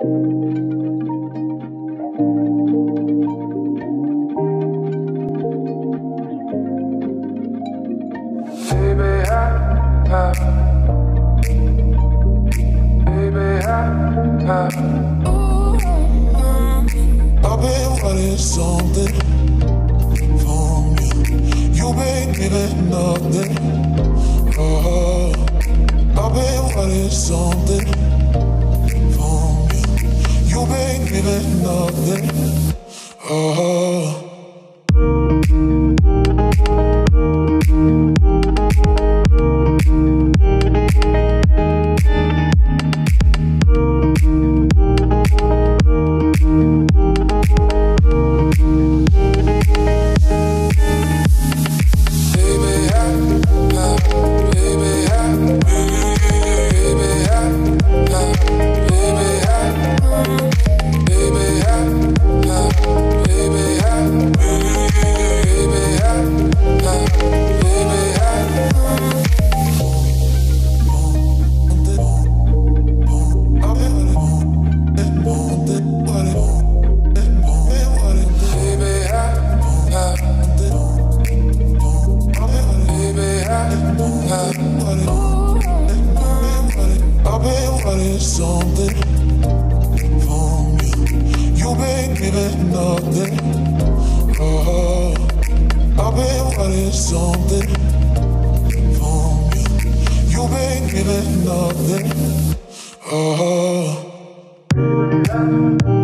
I've been wanting something from you. You've been giving nothing. I've been wanting something from you. You've been giving nothing. I've been wanting something from you. You've been giving nothing. I've been wanting something from you. You've been giving nothing.